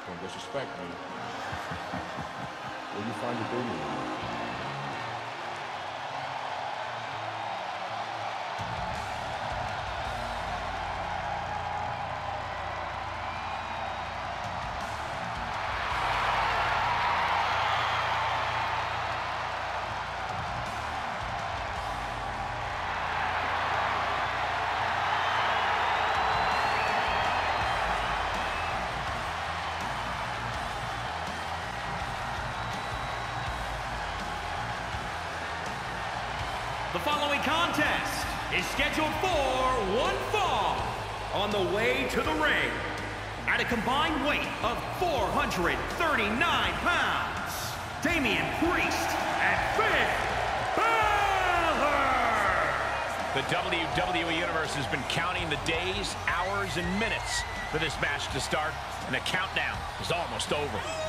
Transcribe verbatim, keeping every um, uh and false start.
Don't disrespect me. Where you find your baby? The following contest is scheduled for one fall. On the way to the ring, at a combined weight of four hundred thirty-nine pounds, Damian Priest and Finn Balor! The W W E Universe has been counting the days, hours, and minutes for this match to start, and the countdown is almost over.